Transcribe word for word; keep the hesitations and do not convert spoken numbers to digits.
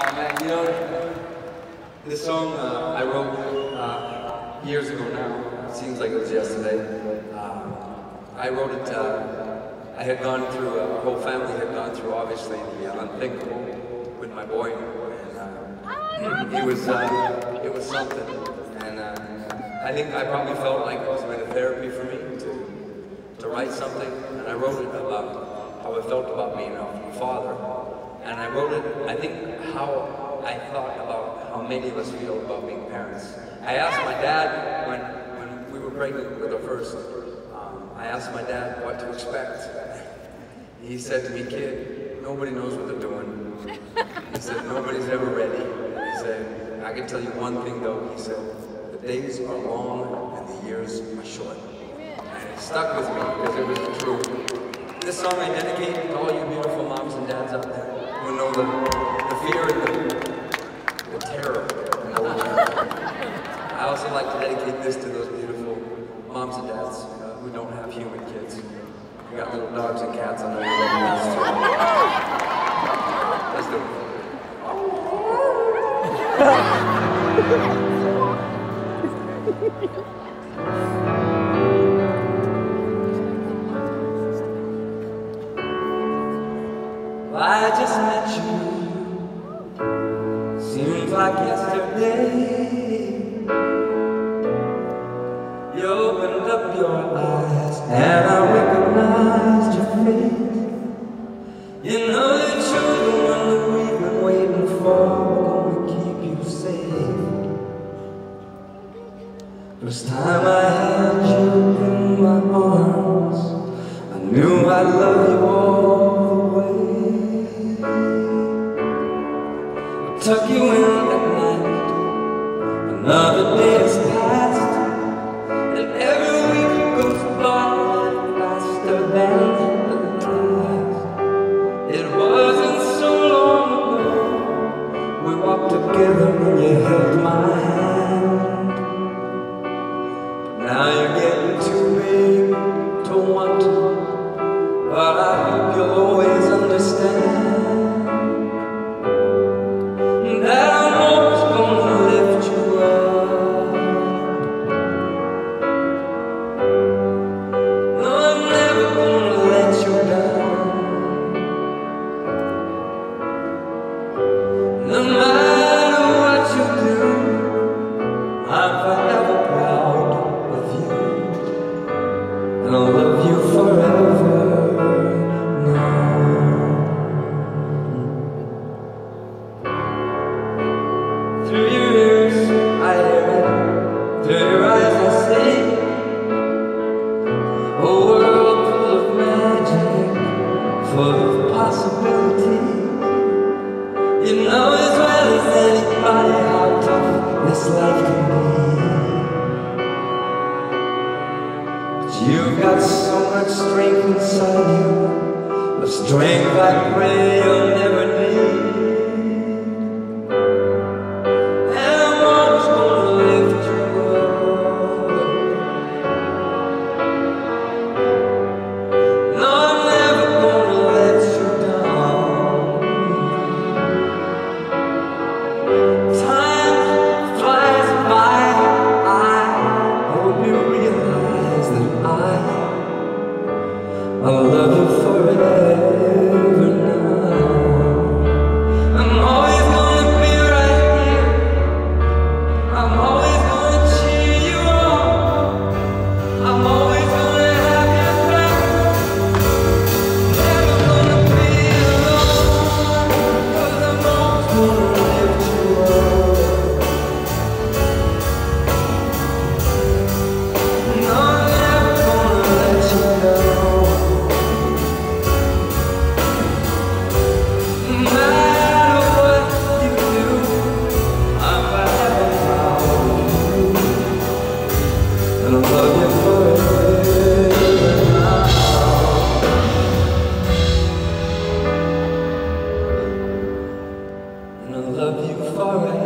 man, you know, this song uh, I wrote uh, years ago now. It seems like it was yesterday. Uh, I wrote it, uh, I had gone through, uh, our whole family had gone through, obviously, the unthinkable with my boy. And uh, it was uh, it was something. And uh, I think I probably felt like it was a bit of therapy for me to, to write something. And I wrote it about how I felt about being a father. And I wrote it, I think, how I thought about how many of us feel about being parents. I asked my dad when, when we were pregnant with our first, um, I asked my dad what to expect. He said to me, kid, nobody knows what they're doing. He said, nobody's ever ready. He said, I can tell you one thing though, he said, the days are long and the years are short. And it stuck with me because it was the truth. This song I dedicate to all you beautiful moms and dads out there who know the, the fear and the, the terror. And the I also like to dedicate this to those beautiful moms and dads uh, who don't have human kids. You got little dogs and cats on there. Let's do it. I just met you, seems like yesterday. You opened up your eyes and I recognized your face. You know that you're the one that we've been waiting for, gonna keep you safe. First time I held you in my arms, I knew I'd love you all the way. Tuck you in at night, another day has passed, and every week goes by faster than the last. It wasn't so long ago, we walked together and you held my hand. Now you're getting too big to want to, but I hope you'll always understand. No matter what you do, I'm forever proud of you, and I'll love you forever now. Through your ears I hear it, through your eyes I see a world full of magic, full of possibility. You know as well as anybody how tough this life can be. But you've got so much strength inside you, the strength I pray you'll never need. And I'm always gonna lift you up. No, I'm never gonna let you down. Time flies by, I hope you realize that I, I love you forever now. I'm always gonna be right here, I'm always gonna cheer you on, I'm always gonna have your back, never gonna be alone, 'cause I'm always gonna lift you up. No, I'm never gonna let you go. No matter what you do, I'm forever proud of you, and I love you forever now. And I love you forever.